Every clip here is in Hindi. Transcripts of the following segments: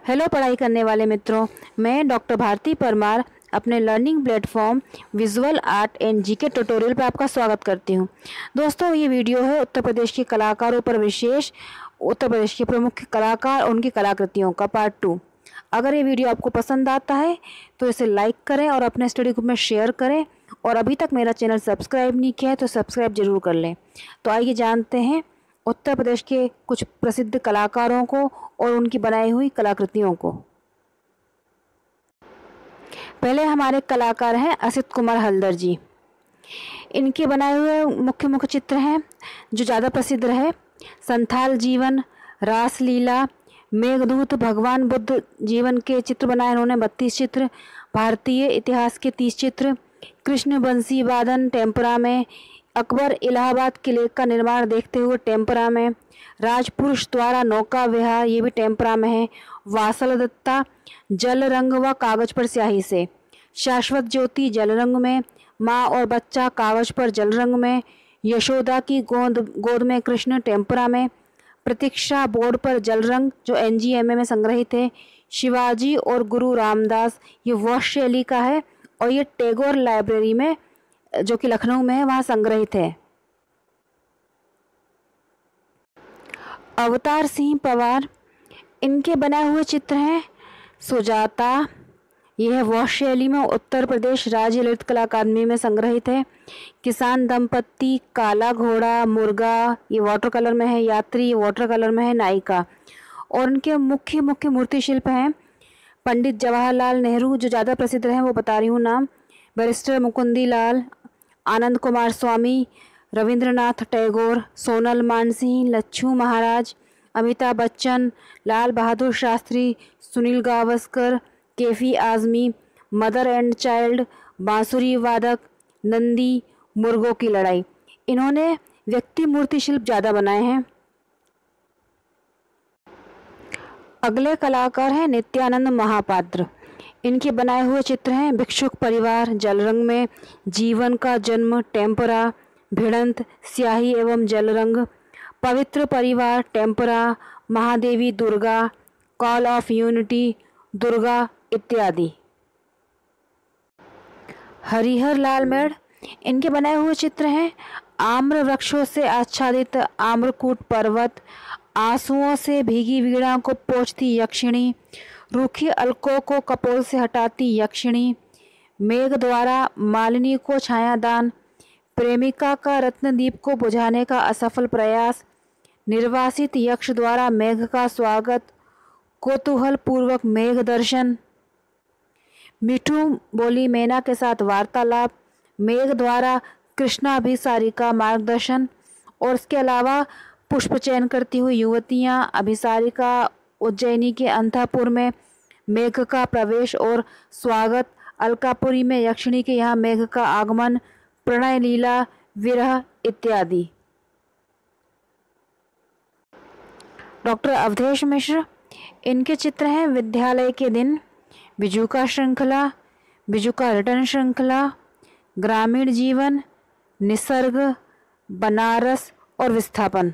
हेलो पढ़ाई करने वाले मित्रों, मैं डॉक्टर भारती परमार अपने learning platform visual art and GK tutorial पर आपका स्वागत करती हूं। दोस्तों, ये वीडियो है उत्तर प्रदेश के कलाकारों पर विशेष उत्तर प्रदेश के प्रमुख कलाकार और उनकी कलाकृतियों का पार्ट 2। अगर ये वीडियो आपको पसंद आता है तो इसे लाइक करें और अपने स्टडी ग्रुप में शेयर करें, और अभी तक मेरा चैनल सब्सक्राइब नहीं किया है तो सब्सक्राइब जरूर कर लें। तो आइए जानते हैं उत्तर प्रदेश के कुछ प्रसिद्ध कलाकारों को और उनकी बनाई हुई कलाकृतियों को। पहले हमारे कलाकार हैं असित कुमार हल्दर जी। इनके बनाए हुए मुख्य मुख्य चित्र हैं जो ज़्यादा प्रसिद्ध रहे: संथाल जीवन, रासलीला, मेघदूत, भगवान बुद्ध जीवन के चित्र बनाए इन्होंने 32 चित्र, भारतीय इतिहास के 30 चित्र, कृष्ण बंसी वादन टेम्परा में, अकबर इलाहाबाद किले का निर्माण देखते हुए टेम्परा में, राजपुरुष द्वारा नौका विहार ये भी टेम्परा में है, वासल दत्ता जल रंग व कागज पर स्याही से, शाश्वत ज्योति जल रंग में, माँ और बच्चा कागज पर जल रंग में, यशोदा की गोद में कृष्ण टेम्परा में, प्रतीक्षा बोर्ड पर जल रंग जो NGMA में संग्रहित है, शिवाजी और गुरु रामदास ये वॉश शैली का है और ये टैगोर लाइब्रेरी में जो कि लखनऊ में है वहाँ संग्रहित है। अवतार सिंह पवार, इनके बनाए हुए चित्र हैं सुजाता, यह है वॉश शैली में उत्तर प्रदेश राज्य ललित कला अकादमी में संग्रहित है, किसान दंपत्ति, काला घोड़ा, मुर्गा ये वाटर कलर में है, यात्री ये वाटर कलर में है, नायिका। और उनके मुख्य मूर्ति शिल्प हैं पंडित जवाहरलाल नेहरू जो ज़्यादा प्रसिद्ध हैं वो बता रही हूँ नाम: barrister Mukundi Lal, Anand Kumar Swamy, Rabindranath Tagore, Sonal Mansingh, Lachhu Maharaj, Amitabh Bachchan, Lal Bahadur Shastri, Sunil Gavaskar, Kaifi Azmi, mother and child, बांसुरी वादक, नंदी, मुर्गों की लड़ाई। इन्होंने व्यक्ति मूर्ति शिल्प ज़्यादा बनाए हैं। अगले कलाकार हैं नित्यानंद महापात्र। इनके बनाए हुए चित्र हैं भिक्षुक परिवार जल रंग में, जीवन का जन्म टेम्परा, भिड़ंत स्याही एवं जल रंग, पवित्र परिवार tempera, Mahadevi Durga, call of unity Durga इत्यादि। हरिहर लाल मेड़, इनके बनाए हुए चित्र हैं आम्र वृक्षों से आच्छादित आम्रकूट पर्वत, आंसुओं से भीगी वीणा को पोंछती यक्षिणी, रूखी अलकों को कपोल से हटाती यक्षिणी, मेघ द्वारा मालिनी को छायादान, प्रेमिका का रत्नदीप को बुझाने का असफल प्रयास, निर्वासित यक्ष द्वारा मेघ का स्वागत, कौतूहल पूर्वक मेघ दर्शन, मिठू बोली मैना के साथ वार्तालाप, मेघ द्वारा कृष्णाभिसारी का मार्गदर्शन। और इसके अलावा पुष्प चयन करती हुई युवतियाँ, अभिसारिका, उज्जैनी के अंतापुर में मेघ का प्रवेश और स्वागत, अलकापुरी में यक्षिणी के यहाँ मेघ का आगमन, प्रणय लीला, विरह इत्यादि। डॉक्टर अवधेश मिश्र, इनके चित्र हैं विद्यालय के दिन, बिजुका श्रृंखला, बिजुका रिटर्न श्रृंखला, ग्रामीण जीवन, निसर्ग, बनारस और विस्थापन।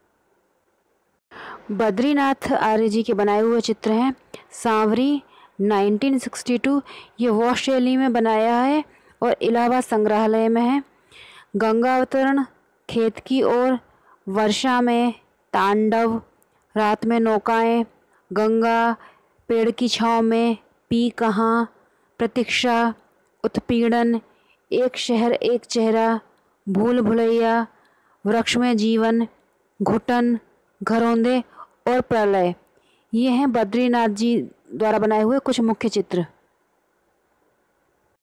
बद्रीनाथ आर्य जी के बनाए हुए चित्र हैं सांवरी 1962, ये वॉश शैली में बनाया है और इलाहाबाद संग्रहालय में है, गंगा अवतरण, खेत की ओर, वर्षा में, तांडव, रात में नौकाएं, गंगा, पेड़ की छाँव में, पी कहाँ, प्रतीक्षा, उत्पीड़न, एक शहर एक चेहरा, भूल भुलैया, वृक्ष में जीवन, घुटन, घरौंदे और प्रलय। ये हैं बद्रीनाथ जी द्वारा बनाए हुए कुछ मुख्य चित्र।